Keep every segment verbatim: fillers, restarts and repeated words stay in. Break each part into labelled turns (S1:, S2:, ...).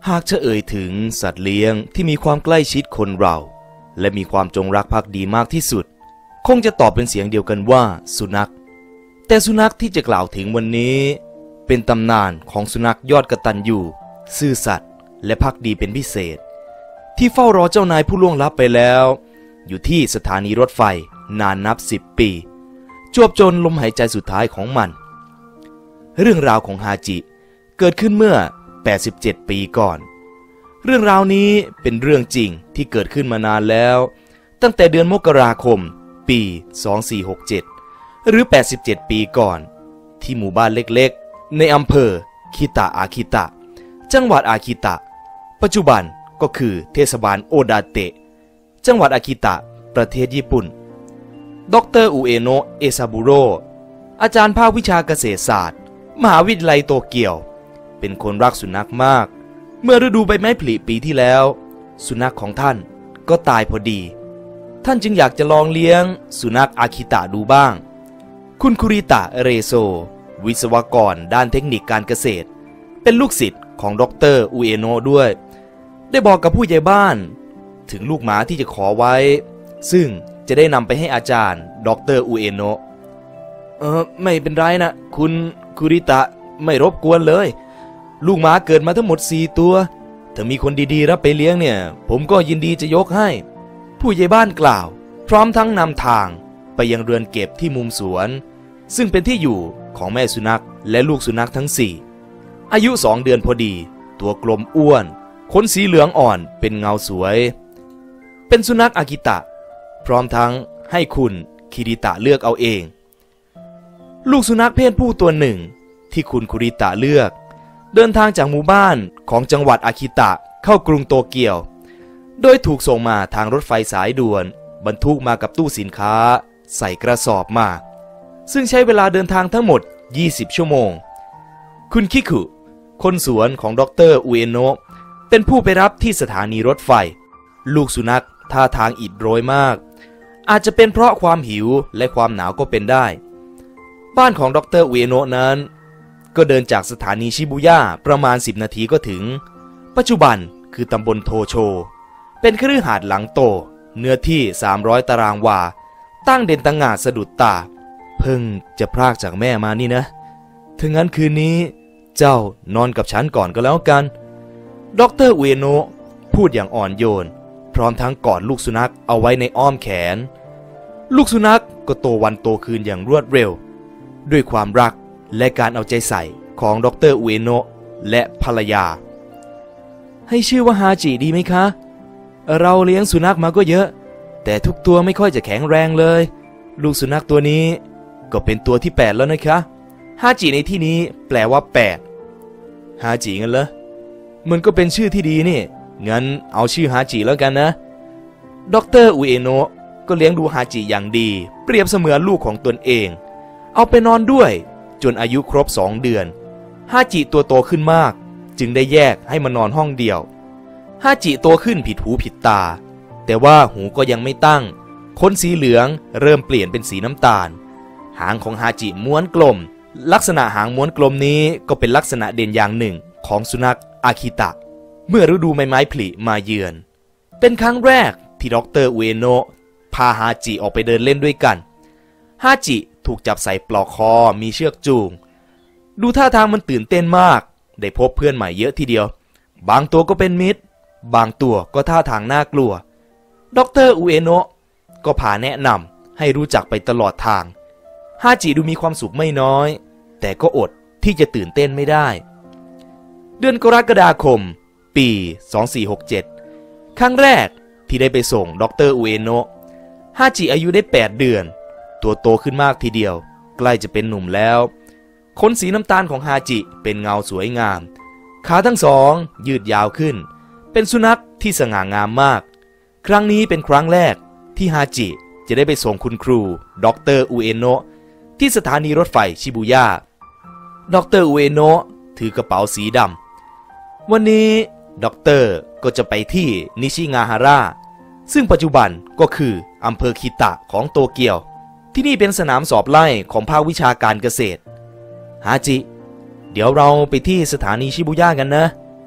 S1: หากจะเอ่ยถึงสัตว์เลี้ยงที่มีความใกล้ชิดคนเราและมีความจงรักภักดีมากที่สุดคงจะตอบเป็นเสียงเดียวกันว่าสุนัขแต่สุนัขที่จะกล่าวถึงวันนี้เป็นตำนานของสุนัขยอดกตัญญูซื่อสัตย์และภักดีเป็นพิเศษที่เฝ้ารอเจ้านายผู้ล่วงลับไปแล้วอยู่ที่สถานีรถไฟนานนับสิบปีจวบจนลมหายใจสุดท้ายของมันเรื่องราวของฮาจิเกิดขึ้นเมื่อแปดสิบเจ็ดปีก่อนเรื่องราวนี้เป็นเรื่องจริงที่เกิดขึ้นมานานแล้วตั้งแต่เดือนมกราคมปีสองสี่หกเจ็ดหรือแปดสิบเจ็ดปีก่อนที่หมู่บ้านเล็กๆในอำเภอคิตะอาคิตะจังหวัดอาคิตะปัจจุบันก็คือเทศบาลโอดาเตะจังหวัดอาคิตะประเทศญี่ปุ่นดรอุเอโนะเอซาบุโร่อาจารย์ภาควิชาเกษตรศาสตร์มหาวิทยาลัยโตเกียวเป็นคนรักสุนัขมากเมื่อฤดูใบไม้ผลิปีที่แล้วสุนัขของท่านก็ตายพอดีท่านจึงอยากจะลองเลี้ยงสุนัขอาคิตะดูบ้างคุณคุริตะเรโซวิศวกรด้านเทคนิคการเกษตรเป็นลูกศิษย์ของดรอุเอโนะด้วยได้บอกกับผู้ใหญ่บ้านถึงลูกหมาที่จะขอไว้ซึ่งจะได้นำไปให้อาจารย์ดรอุเอโนะเออไม่เป็นไรนะคุณคุริตะไม่รบกวนเลยลูกหมาเกิดมาทั้งหมดสี่ตัวถ้ามีคนดีๆรับไปเลี้ยงเนี่ยผมก็ยินดีจะยกให้ผู้ใหญ่บ้านกล่าวพร้อมทั้งนำทางไปยังเรือนเก็บที่มุมสวนซึ่งเป็นที่อยู่ของแม่สุนัขและลูกสุนัขทั้งสี่อายุสองเดือนพอดีตัวกลมอ้วนขนสีเหลืองอ่อนเป็นเงาสวยเป็นสุนัขอากิตะพร้อมทั้งให้คุณคิริตะเลือกเอาเองลูกสุนัขเพศผู้ตัวหนึ่งที่คุณคุริตะเลือกเดินทางจากหมู่บ้านของจังหวัดอากิตะเข้ากรุงโตเกียวโดยถูกส่งมาทางรถไฟสายด่วนบรรทุกมากับตู้สินค้าใส่กระสอบมาซึ่งใช้เวลาเดินทางทั้งหมดยี่สิบชั่วโมงคุณคิคุคนสวนของดรอุเอโนะเป็นผู้ไปรับที่สถานีรถไฟลูกสุนัขท่าทางอิดโรยมากอาจจะเป็นเพราะความหิวและความหนาวก็เป็นได้บ้านของดรอุเอโนะนั้นก็เดินจากสถานีชิบุย่าประมาณสิบนาทีก็ถึงปัจจุบันคือตำบลโทโชเป็นคฤหาสน์หลังโตเนื้อที่สามร้อยตารางวาตั้งเด่นตังงาสะดุดตาเพิ่งจะพรากจากแม่มานี่นะถึงงั้นคืนนี้เจ้านอนกับฉันก่อนก็แล้วกันดรอุเอโนะพูดอย่างอ่อนโยนพร้อมทั้งกอดลูกสุนัขเอาไว้ในอ้อมแขนลูกสุนัขก็โตวันโตคืนอย่างรวดเร็วด้วยความรักและการเอาใจใส่ของดรอุเอโนะและภรรยาให้ชื่อว่าฮาจิดีไหมคะเราเลี้ยงสุนัขมาก็เยอะแต่ทุกตัวไม่ค่อยจะแข็งแรงเลยลูกสุนัขตัวนี้ก็เป็นตัวที่แปดแล้วนะคะฮาจิในที่นี้แปลว่าแปดฮาจิงั้นเหรอมันก็เป็นชื่อที่ดีนี่งั้นเอาชื่อฮาจิแล้วกันนะดรอุเอโนะก็เลี้ยงดูฮาจิอย่างดีเปรียบเสมือนลูกของตนเองเอาไปนอนด้วยจนอายุครบสองเดือนฮาจิตัวโตขึ้นมากจึงได้แยกให้มานอนห้องเดียวฮาจิโตขึ้นผิดหูผิดตาแต่ว่าหูก็ยังไม่ตั้งขนสีเหลืองเริ่มเปลี่ยนเป็นสีน้ำตาลหางของฮาจิม้วนกลมลักษณะหางม้วนกลมนี้ก็เป็นลักษณะเด่นอย่างหนึ่งของสุนัขอาคิตะเมื่อฤดูใบไม้ผลิมาเยือนเป็นครั้งแรกที่ดรอุเอโนะพาฮาจิออกไปเดินเล่นด้วยกันฮาจิถูกจับใส่ปลอกคอมีเชือกจูงดูท่าทางมันตื่นเต้นมากได้พบเพื่อนใหม่เยอะทีเดียวบางตัวก็เป็นมิตรบางตัวก็ท่าทางน่ากลัวดรอุเอโนะก็พาแนะนำให้รู้จักไปตลอดทางฮาจิดูมีความสุขไม่น้อยแต่ก็อดที่จะตื่นเต้นไม่ได้เดือนกรกฎาคมปีสองสี่หกเจ็ดครั้งแรกที่ได้ไปส่งดรอุเอโนะฮาจิอายุได้แปดเดือนตัวโตขึ้นมากทีเดียวใกล้จะเป็นหนุ่มแล้วขนสีน้ำตาลของฮาจิเป็นเงาสวยงามขาทั้งสองยืดยาวขึ้นเป็นสุนัขที่สง่างามมากครั้งนี้เป็นครั้งแรกที่ฮาจิจะได้ไปส่งคุณครูดรอุเอโนะที่สถานีรถไฟชิบุย่าดรอุเอโนะถือกระเป๋าสีดำวันนี้ด็อกเตอร์ก็จะไปที่นิชิงาฮาระซึ่งปัจจุบันก็คืออำเภอคิตะของโตเกียวที่นี่เป็นสนามสอบไล่ของภาควิชาการเกษตรฮาจิเดี๋ยวเราไปที่สถานีชิบุย่ากันนะ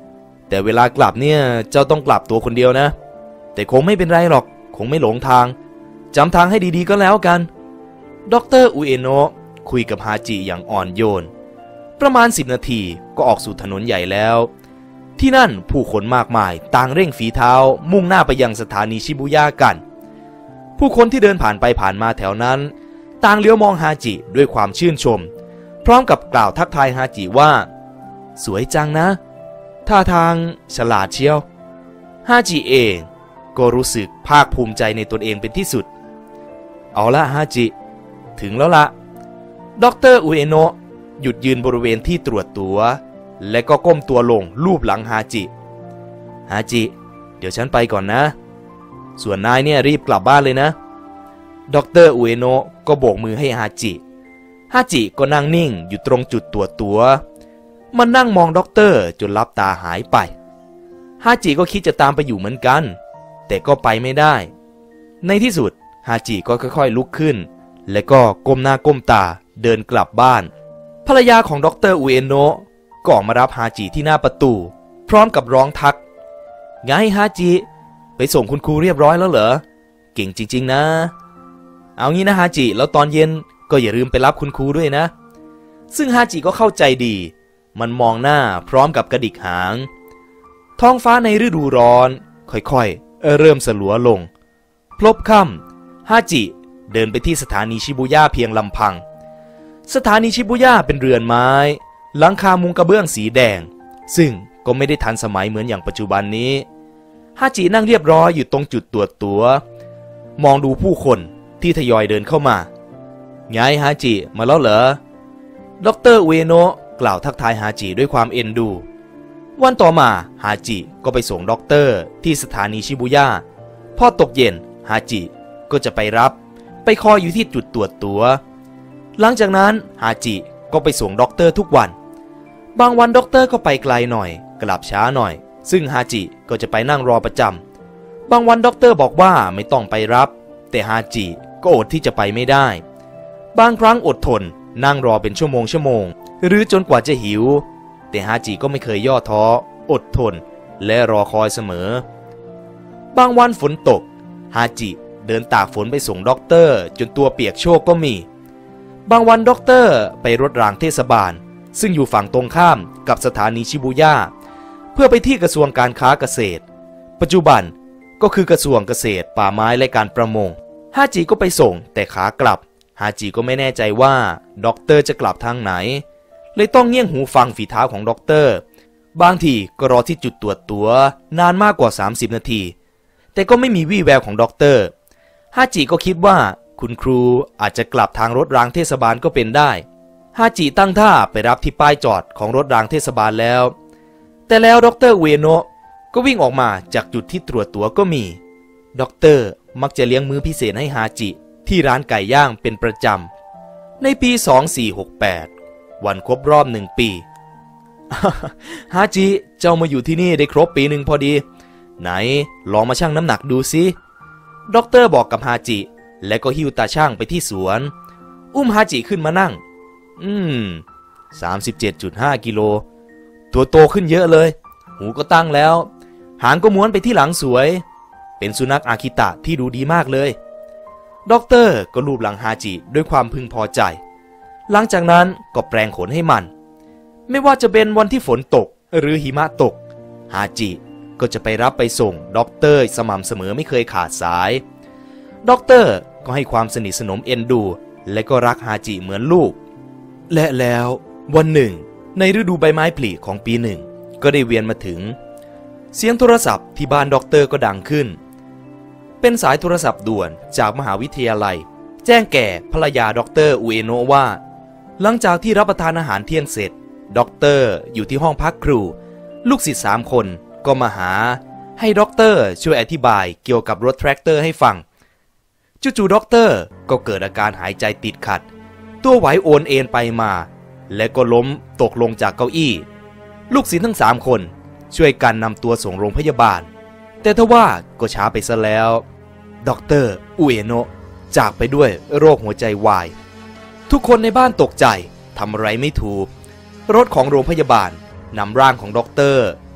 S1: แต่เวลากลับเนี่ยเจ้าต้องกลับตัวคนเดียวนะแต่คงไม่เป็นไรหรอกคงไม่หลงทางจำทางให้ดีๆก็แล้วกันดรอุเอโนะคุยกับฮาจิอย่างอ่อนโยนประมาณสิบนาทีก็ออกสู่ถนนใหญ่แล้วที่นั่นผู้คนมากมายต่างเร่งฝีเท้ามุ่งหน้าไปยังสถานีชิบุย่ากันผู้คนที่เดินผ่านไปผ่านมาแถวนั้นต่างเลี้ยวมองฮาจิด้วยความชื่นชมพร้อมกับกล่าวทักทายฮาจิว่าสวยจังนะท่าทางฉลาดเชียวฮาจิเองก็รู้สึกภาคภูมิใจในตนเองเป็นที่สุดเอาละฮาจิถึงแล้วละดรอุเอโนะหยุดยืนบริเวณที่ตรวจตั๋วและก็ก้มตัวลงลูบหลังฮาจิฮาจิเดี๋ยวฉันไปก่อนนะส่วนนายเนี่ยรีบกลับบ้านเลยนะดรอุเอโนะก็โบกมือให้ฮาจิฮาจิก็นั่งนิ่งอยู่ตรงจุดตรวจตั๋วมันนั่งมองด็อกเตอร์จนลับตาหายไปฮาจิก็คิดจะตามไปอยู่เหมือนกันแต่ก็ไปไม่ได้ในที่สุดฮาจิก็ค่อยๆลุกขึ้นและก็ก้มหน้าก้มตาเดินกลับบ้านภรรยาของดรอุเอโนะก็ออกมารับฮาจิที่หน้าประตูพร้อมกับร้องทักไงฮาจิไปส่งคุณครูเรียบร้อยแล้วเหรอเก่งจริงๆนะเอางี้นะฮาจิแล้วตอนเย็นก็อย่าลืมไปรับคุณครูด้วยนะซึ่งฮาจิก็เข้าใจดีมันมองหน้าพร้อมกับกระดิกหางท้องฟ้าในฤดูร้อนค่อยๆ เ, เริ่มสลัวลงพลบค่ำฮาจิเดินไปที่สถานีชิบุย่าเพียงลำพังสถานีชิบุย่าเป็นเรือนไม้หลังคามุงกระเบื้องสีแดงซึ่งก็ไม่ได้ทันสมัยเหมือนอย่างปัจจุบันนี้ฮาจินั่งเรียบร้อยอยู่ตรงจุดตรวจตั๋วมองดูผู้คนที่ทยอยเดินเข้ามาไงฮาจิมาแล้วเหรอดรอุเอโนะกล่าวทักทายฮาจิด้วยความเอ็นดูวันต่อมาฮาจิก็ไปส่งด็อกเตอร์ที่สถานีชิบุย่าพอตกเย็นฮาจิก็จะไปรับไปคอยอยู่ที่จุดตรวจตั๋วหลังจากนั้นฮาจิก็ไปส่งด็อกเตอร์ทุกวันบางวันด็อกเตอร์ก็ไปไกลหน่อยกลับช้าหน่อยซึ่งฮาจิก็จะไปนั่งรอประจำบางวันด็อกเตอร์บอกว่าไม่ต้องไปรับแต่ฮาจิก็อดที่จะไปไม่ได้บางครั้งอดทนนั่งรอเป็นชั่วโมงชั่วโมงหรือจนกว่าจะหิวแต่ฮาจิก็ไม่เคยย่อท้ออดทนและรอคอยเสมอบางวันฝนตกฮาจิเดินตากฝนไปส่งด็อกเตอร์จนตัวเปียกโชกก็มีบางวันด็อกเตอร์ไปรถรางเทศบาลซึ่งอยู่ฝั่งตรงข้ามกับสถานีชิบุย่าเพื่อไปที่กระทรวงการค้าเกษตรปัจจุบันก็คือกระทรวงเกษตรป่าไม้และการประมงฮาจิก็ไปส่งแต่ขากลับฮาจิก็ไม่แน่ใจว่าด็อกเตอร์จะกลับทางไหนเลยต้องเงี่ยงหูฟังฝีเท้าของด็อกเตอร์บางทีก็รอที่จุดตรวจตั๋วนานมากกว่าสามสิบนาทีแต่ก็ไม่มีวี่แววของด็อกเตอร์ฮาจิก็คิดว่าคุณครูอาจจะกลับทางรถรางเทศบาลก็เป็นได้ฮาจิตั้งท่าไปรับที่ป้ายจอดของรถรางเทศบาลแล้วแต่แล้วดรอุเอโนะก็วิ่งออกมาจากจุดที่ตรวจตั๋วก็มีด็อกเตอร์มักจะเลี้ยงมื้อพิเศษให้ฮาจิที่ร้านไก่ย่างเป็นประจำในปีสองพันสี่ร้อยหกสิบแปดวันครบรอบหนึ่งปี ฮาจิเจ้ามาอยู่ที่นี่ได้ครบปีหนึ่งพอดีไหนลองมาชั่งน้ำหนักดูสิด็อกเตอร์บอกกับฮาจิและก็หิ้วตาช่างไปที่สวนอุ้มฮาจิขึ้นมานั่งอืม สามสิบเจ็ดจุดห้า กิโลตัวโตขึ้นเยอะเลยหูก็ตั้งแล้วหางก็ม้วนไปที่หลังสวยเป็นสุนัขอากิตะที่ดูดีมากเลยด็อกเตอร์ก็ลูบหลังฮาจิด้วยความพึงพอใจหลังจากนั้นก็แปรงขนให้มันไม่ว่าจะเป็นวันที่ฝนตกหรือหิมะตกฮาจิก็จะไปรับไปส่งด็อกเตอร์สม่ำเสมอไม่เคยขาดสายด็อกเตอร์ก็ให้ความสนิทสนมเอ็นดูและก็รักฮาจิเหมือนลูกและแล้ววันหนึ่งในฤดูใบไม้ผลิของปีหนึ่งก็ได้เวียนมาถึงเสียงโทรศัพท์ที่บ้านด็อกเตอร์ก็ดังขึ้นเป็นสายโทรศัพท์ด่วนจากมหาวิทยาลัยแจ้งแก่ภรรยาด็อกเตอร์อุเอโนะว่าหลังจากที่รับประทานอาหารเที่ยงเสร็จด็อกเตอร์อยู่ที่ห้องพักครูลูกศิษย์สามคนก็มาหาให้ด็อกเตอร์ช่วยอธิบายเกี่ยวกับรถแทรกเตอร์ให้ฟังจู่ๆด็อกเตอร์ก็เกิดอาการหายใจติดขัดตัวไหวโอนเอ็นไปมาและก็ล้มตกลงจากเก้าอี้ลูกศิษย์ทั้งสามคนช่วยกันนำตัวส่งโรงพยาบาลแต่ทว่าก็ช้าไปซะแล้วด็อกเตอร์อุเอโนะจากไปด้วยโรคหัวใจวายทุกคนในบ้านตกใจทำอะไรไม่ถูกรถของโรงพยาบาลนำร่างของด็อกเตอร์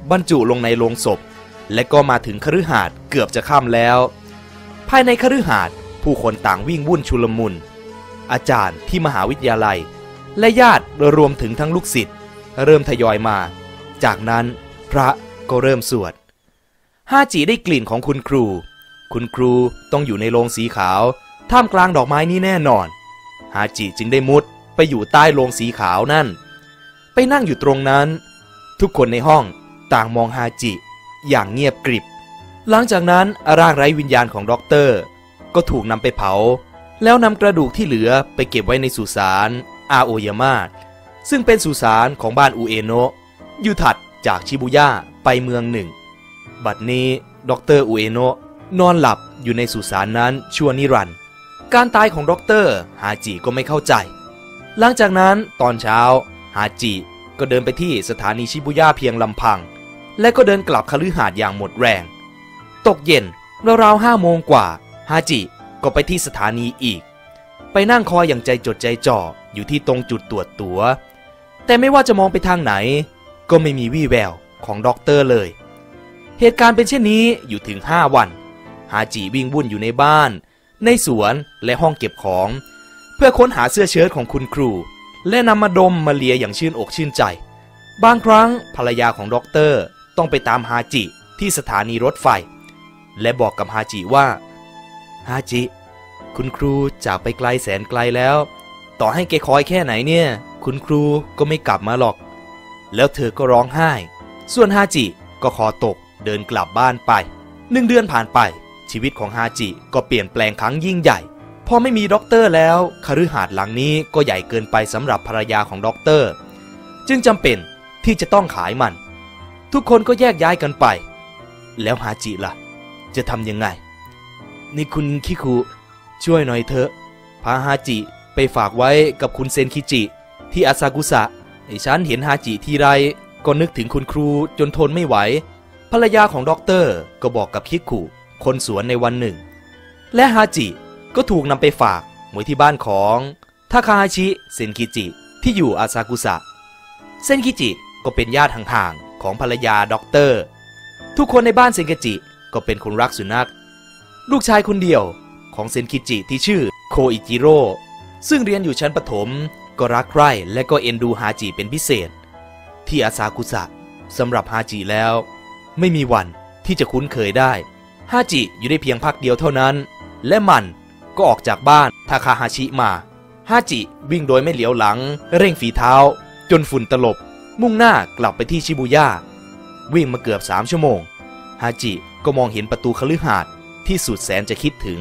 S1: บรรจุลงในโลงศพและก็มาถึงคฤหาสน์เกือบจะค่ำแล้วภายในคฤหาสน์ผู้คนต่างวิ่งวุ่นชุลมุนอาจารย์ที่มหาวิทยาลัยและญาติรวมถึงทั้งลูกศิษย์เริ่มทยอยมาจากนั้นพระก็เริ่มสวดฮาจิได้กลิ่นของคุณครูคุณครูต้องอยู่ในโรงสีขาวท่ามกลางดอกไม้นี้แน่นอนฮาจิจึงได้มุดไปอยู่ใต้โลงสีขาวนั่นไปนั่งอยู่ตรงนั้นทุกคนในห้องต่างมองฮาจิอย่างเงียบกริบหลังจากนั้นร่างไร้วิญญาณของด็อกเตอร์ก็ถูกนำไปเผาแล้วนำกระดูกที่เหลือไปเก็บไว้ในสุสานอาโอยาม่าซึ่งเป็นสุสานของบ้านอุเอโนะอยู่ถัดจากชิบุย่าไปเมืองหนึ่งบัดนี้ด็อกเตอร์อุเอโนะนอนหลับอยู่ในสุสานนั้นชั่วนิรันดร์การตายของด็อกเตอร์ฮาจิก็ไม่เข้าใจหลังจากนั้นตอนเช้าฮาจิก็เดินไปที่สถานีชิบุย่าเพียงลำพังและก็เดินกลับคฤหาสน์อย่างหมดแรงตกเย็นราวๆห้าโมงกว่าฮาจิก็ไปที่สถานีอีกไปนั่งคอยอย่างใจจดใจจ่ออยู่ที่ตรงจุดตรวจตั๋วแต่ไม่ว่าจะมองไปทางไหนก็ไม่มีวี่แววของด็อกเตอร์เลยเหตุการณ์เป็นเช่นนี้อยู่ถึงห้าวันฮาจิวิ่งวุ่นอยู่ในบ้านในสวนและห้องเก็บของเพื่อค้นหาเสื้อเชิ้ตของคุณครูและนำมาดมมาเลียอย่างชื่นอกชื่นใจบางครั้งภรรยาของด็อกเตอร์ต้องไปตามฮาจิที่สถานีรถไฟและบอกกับฮาจิว่าฮาจิคุณครูจากไปไกลแสนไกลแล้วต่อให้แกคอยแค่ไหนเนี่ยคุณครูก็ไม่กลับมาหรอกแล้วเธอก็ร้องไห้ส่วนฮาจิก็คอตกเดินกลับบ้านไปหนึ่งเดือนผ่านไปชีวิตของฮาจิก็เปลี่ยนแปลงครั้งยิ่งใหญ่พอไม่มีด็อกเตอร์แล้วคฤหาสน์หลังนี้ก็ใหญ่เกินไปสำหรับภรรยาของด็อกเตอร์จึงจำเป็นที่จะต้องขายมันทุกคนก็แยกย้ายกันไปแล้วฮาจิล่ะจะทำยังไงนี่คุณคิคุช่วยหน่อยเถอะพาฮาจิไปฝากไว้กับคุณเซนคิจิที่อาซากุสะไอ้ฉันเห็นฮาจิทีไรก็นึกถึงคุณครูจนทนไม่ไหวภรรยาของด็อกเตอร์ก็บอกกับคิคุคนสวนในวันหนึ่งและฮาจิก็ถูกนำไปฝากไว้ที่บ้านของทาคาฮาชิเซนคิจิที่อยู่อาซากุสะเซนคิจิก็เป็นญาติห่างๆของภรรยาด็อกเตอร์ทุกคนในบ้านเซนคิจิก็เป็นคนรักสุนัขลูกชายคนเดียวของเซนคิจิที่ชื่อโคอิจิโร่ซึ่งเรียนอยู่ชั้นประถมก็รักใคร่และก็เอ็นดูฮาจิเป็นพิเศษที่อาซากุสะสำหรับฮาจิแล้วไม่มีวันที่จะคุ้นเคยได้ฮาจิอยู่ได้เพียงพักเดียวเท่านั้นและมันก็ออกจากบ้านทาคาฮาชิมาฮาจิวิ่งโดยไม่เหลียวหลังเร่งฝีเท้าจนฝุ่นตลบมุ่งหน้ากลับไปที่ชิบุย่าวิ่งมาเกือบสามชั่วโมงฮาจิก็มองเห็นประตูคฤหาสน์ที่สุดแสนจะคิดถึง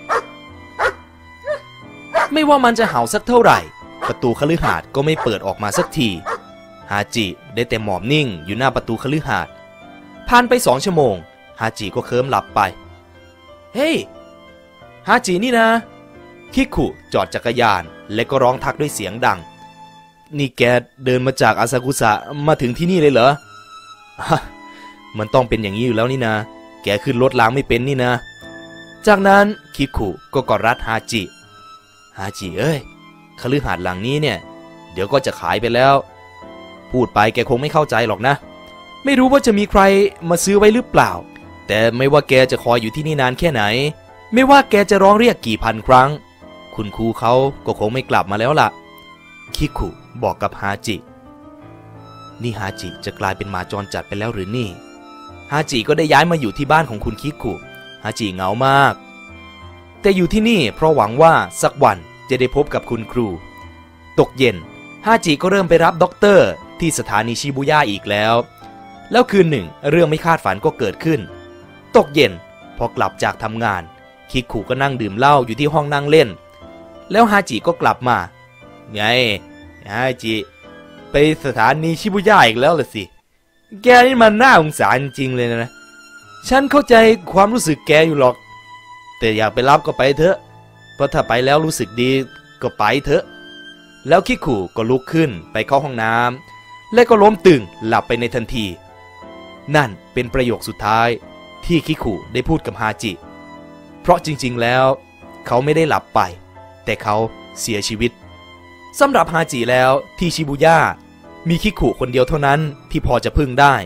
S1: ไม่ว่ามันจะเห่าสักเท่าไหร่ประตูคฤหาสน์ก็ไม่เปิดออกมาสักทีฮาจิได้แต่หมอบนิ่งอยู่หน้าประตูคฤหาสน์ผ่านไปสองชั่วโมงฮาจิก็เคลิ้มหลับไปเฮ้ยฮาจินี่นะคิคุจอดจักรยานและก็ร้องทักด้วยเสียงดังนี่แกเดินมาจากอาซากุสะมาถึงที่นี่เลยเหรอมันต้องเป็นอย่างนี้อยู่แล้วนี่นะแกขึ้นรถล้างไม่เป็นนี่นะจากนั้นคิคุก็กอดรัดฮาจิฮาจิเอ้ยคฤหาสน์หลังนี้เนี่ยเดี๋ยวก็จะขายไปแล้วพูดไปแกคงไม่เข้าใจหรอกนะไม่รู้ว่าจะมีใครมาซื้อไว้หรือเปล่าแต่ไม่ว่าแกจะคอยอยู่ที่นี่นานแค่ไหนไม่ว่าแกจะร้องเรียกกี่พันครั้งคุณครูเขาก็คงไม่กลับมาแล้วล่ะคิคุบอกกับฮาจินี่ฮาจิจะกลายเป็นหมาจรจัดไปแล้วหรือนี่ฮาจิก็ได้ย้ายมาอยู่ที่บ้านของคุณคิคุฮาจิเหงามากแต่อยู่ที่นี่เพราะหวังว่าสักวันจะได้พบกับคุณครูตกเย็นฮาจิก็เริ่มไปรับด็อกเตอร์ที่สถานีชิบุย่าอีกแล้วแล้วคืนหนึ่งเรื่องไม่คาดฝันก็เกิดขึ้นตกเย็นพอกลับจากทำงานคิคุก็นั่งดื่มเหล้าอยู่ที่ห้องนั่งเล่นแล้วฮาจิก็กลับมาไงฮาจิไปสถานีชิบุย่าอีกแล้วล่ะสิแกนี่มันน่าสงสารจริงเลยนะฉันเข้าใจความรู้สึกแกอยู่หรอกแต่อยากไปรับก็ไปเถอะเพราะถ้าไปแล้วรู้สึกดีก็ไปเถอะแล้วคิคุก็ลุกขึ้นไปเข้าห้องน้ำและก็ล้มตึงหลับไปในทันทีนั่นเป็นประโยคสุดท้ายที่คิคุได้พูดกับฮาจิเพราะจริงๆแล้วเขาไม่ได้หลับไปแต่เขาเสียชีวิตสำหรับฮาจิแล้วที่ชิบุย่ามีคิคุคนเดียวเท่านั้นที่พอจะพึ่งได้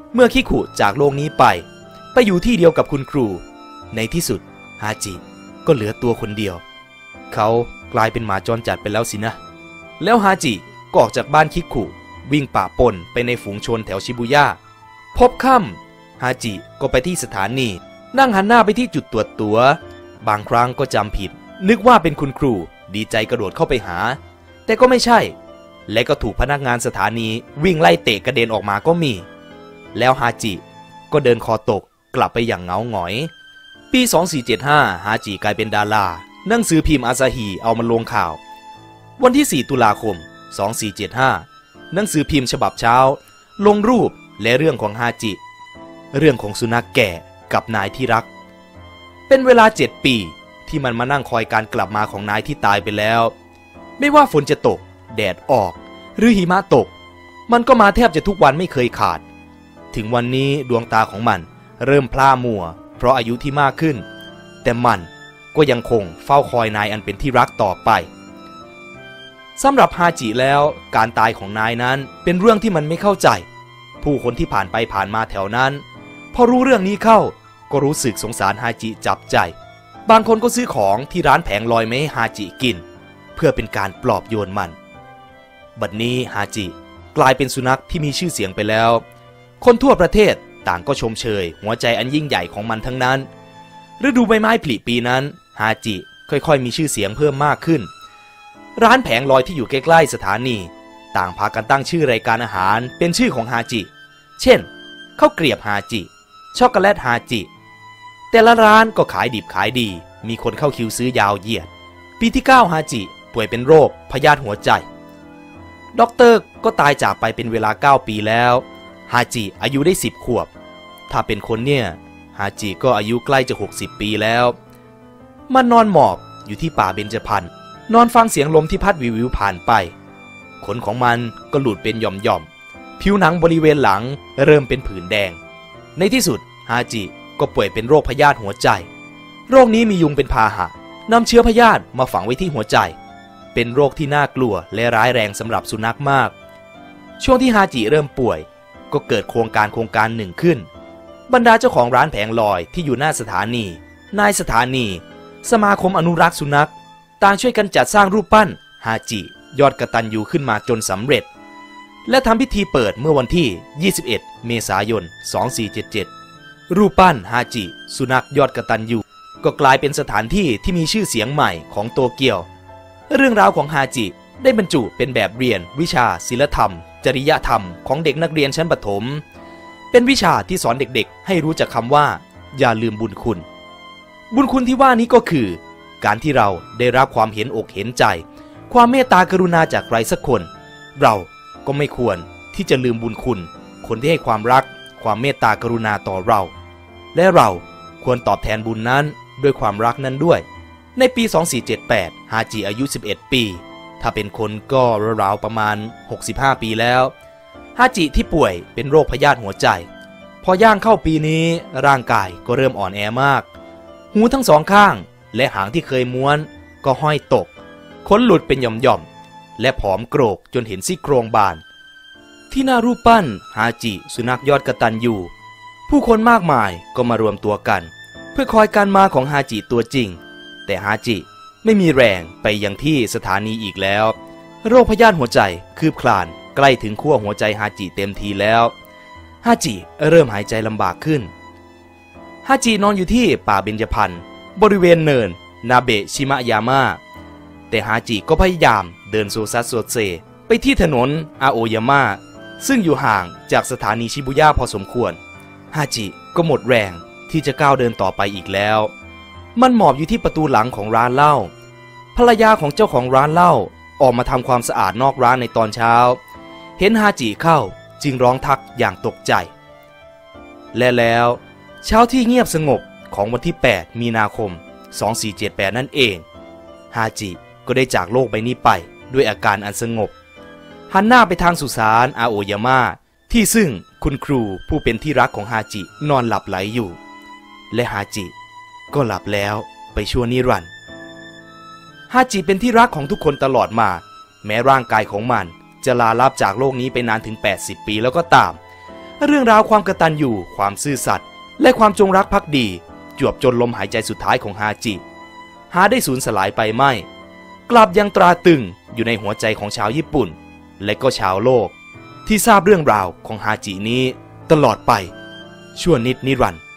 S1: เมื่อคิคุจากโลกนี้ไปไปอยู่ที่เดียวกับคุณครูในที่สุดฮาจิก็เหลือตัวคนเดียวเขากลายเป็นหมาจรจัดไปแล้วสินะแล้วฮาจิก็ออกจากบ้านคิคุวิ่งป่าปนไปในฝูงชนแถวชิบุย่าพบค่ำฮาจิก็ไปที่สถานีนั่งหันหน้าไปที่จุดตรวจตั๋วบางครั้งก็จำผิดนึกว่าเป็นคุณครูดีใจกระโดดเข้าไปหาแต่ก็ไม่ใช่และก็ถูกพนักงานสถานีวิ่งไล่เตะกระเด็นออกมาก็มีแล้วฮาจิก็เดินคอตกกลับไปอย่างเหงาหงอยปีสองสี่เจ็ดห้าฮาจิกลายเป็นดาราหนังสือพิมพ์อาซาฮิเอามาลงข่าววันที่สี่ตุลาคมสองสี่เจ็ดห้าหนังสือพิมพ์ฉบับเช้าลงรูปและเรื่องของฮาจิเรื่องของสุนัขแก่กับนายที่รักเป็นเวลาเจ็ดปีที่มันมานั่งคอยการกลับมาของนายที่ตายไปแล้วไม่ว่าฝนจะตกแดดออกหรือหิมะตกมันก็มาแทบจะทุกวันไม่เคยขาดถึงวันนี้ดวงตาของมันเริ่มพร่ามัวเพราะอายุที่มากขึ้นแต่มันก็ยังคงเฝ้าคอยนายอันเป็นที่รักต่อไปสำหรับฮาจิแล้วการตายของนายนั้นเป็นเรื่องที่มันไม่เข้าใจผู้คนที่ผ่านไปผ่านมาแถวนั้นพอรู้เรื่องนี้เข้าก็รู้สึกสงสารฮาจิจับใจบางคนก็ซื้อของที่ร้านแผงลอยมาให้ฮาจิกินเพื่อเป็นการปลอบโยนมันบัดนี้ฮาจิกลายเป็นสุนัขที่มีชื่อเสียงไปแล้วคนทั่วประเทศต่างก็ชมเชยหัวใจอันยิ่งใหญ่ของมันทั้งนั้นฤดูใบไม้ผลิปีนั้นฮาจิค่อยๆมีชื่อเสียงเพิ่มมากขึ้นร้านแผงลอยที่อยู่ใกล้ๆสถานีต่างพากันตั้งชื่อรายการอาหารเป็นชื่อของฮาจิเช่นข้าวเกรียบฮาจิช็อกโกแลตฮาจิแต่ละร้านก็ขายดิบขายดีมีคนเข้าคิวซื้อยาวเหยียดปีที่เก้าฮาจิป่วยเป็นโรคพยาธิหัวใจด็อกเตอร์ก็ตายจากไปเป็นเวลาเก้าปีแล้วฮาจิอายุได้สิบขวบถ้าเป็นคนเนี่ยฮาจิก็อายุใกล้จะหกสิบปีแล้วมันนอนหมอบอยู่ที่ป่าเบญจพรรณนอนฟังเสียงลมที่พัดวิววิวผ่านไปขนของมันก็หลุดเป็นหย่อมๆผิวหนังบริเวณหลังเริ่มเป็นผื่นแดงในที่สุดฮาจิก็ป่วยเป็นโรคพยาธิหัวใจโรคนี้มียุงเป็นพาหะนำเชื้อพยาธิมาฝังไว้ที่หัวใจเป็นโรคที่น่ากลัวและร้ายแรงสำหรับสุนัขมากช่วงที่ฮาจิเริ่มป่วยก็เกิดโครงการโครงการหนึ่งขึ้นบรรดาเจ้าของร้านแผงลอยที่อยู่หน้าสถานีนายสถานีสมาคมอนุรักษ์สุนัขต่างช่วยกันจัดสร้างรูปปั้นฮาจิยอดกตัญญูขึ้นมาจนสำเร็จและทำพิธีเปิดเมื่อวันที่ยี่สิบเอ็ดเมษายนสองสี่เจ็ดเจ็ดรูปปั้นฮาจิสุนัขยอดกตัญญูก็กลายเป็นสถานที่ที่มีชื่อเสียงใหม่ของโตเกียวเรื่องราวของฮาจิได้บรรจุเป็นแบบเรียนวิชาศิลธรรมจริยธรรมของเด็กนักเรียนชั้นประถมเป็นวิชาที่สอนเด็กๆให้รู้จักคำว่าอย่าลืมบุญคุณบุญคุณที่ว่านี้ก็คือการที่เราได้รับความเห็นอกเห็นใจความเมตตากรุณาจากใครสักคนเราก็ไม่ควรที่จะลืมบุญคุณคนที่ให้ความรักความเมตตากรุณาต่อเราและเราควรตอบแทนบุญนั้นด้วยความรักนั้นด้วยในปีสองสี่เจ็ดแปดฮาจิอายุสิบเอ็ดปีถ้าเป็นคนก็ราวๆประมาณหกสิบห้าปีแล้วฮาจิที่ป่วยเป็นโรคพยาธิหัวใจพอย่างเข้าปีนี้ร่างกายก็เริ่มอ่อนแอมากหูทั้งสองข้างและหางที่เคยม้วนก็ห้อยตกขนหลุดเป็นหย่อมๆและผอมโกรกจนเห็นซี่โครงบานที่หน้ารูปปั้นฮาจิสุนัขยอดกตัญญูผู้คนมากมายก็มารวมตัวกันเพื่อคอยการมาของฮาจิตัวจริงแต่ฮาจิไม่มีแรงไปยังที่สถานีอีกแล้วโรคพยาธิหัวใจคืบคลานใกล้ถึงขั้วหัวใจฮาจิเต็มทีแล้วฮาจิเริ่มหายใจลำบากขึ้นฮาจินอนอยู่ที่ป่าเบญจพรรณบริเวณเนินนาเบะชิมะยาม่าแต่ฮาจิก็พยายามเดินโซซัสโซเซไปที่ถนนอาโอยาม่าซึ่งอยู่ห่างจากสถานีชิบุย่าพอสมควรฮาจิก็หมดแรงที่จะก้าวเดินต่อไปอีกแล้วมันหมอบอยู่ที่ประตูหลังของร้านเหล้าภรรยาของเจ้าของร้านเหล้าออกมาทำความสะอาดนอกร้านในตอนเช้าเห็นฮาจิเข้าจึงร้องทักอย่างตกใจและแล้วเช้าที่เงียบสงบของวันที่แปดมีนาคมสองสี่เจ็ดแปดนั่นเองฮาจิก็ได้จากโลกใบนี้ไปด้วยอาการอันสงบหันหน้าไปทางสุสานอาโอยาม่าที่ซึ่งคุณครูผู้เป็นที่รักของฮาจินอนหลับไหลอยู่และฮาจิก็หลับแล้วไปชั่วนิรันดร์ฮาจิเป็นที่รักของทุกคนตลอดมาแม้ร่างกายของมันจะลาลับจากโลกนี้ไปนานถึงแปดสิบปีแล้วก็ตามเรื่องราวความกตัญญูความซื่อสัตย์และความจงรักภักดีจวบจนลมหายใจสุดท้ายของฮาจิหาได้สูญสลายไปไม่กลับยังตราตึงอยู่ในหัวใจของชาวญี่ปุ่นและก็ชาวโลกที่ทราบเรื่องราวของฮาจินี้ตลอดไปชั่วนิดนิรันดร์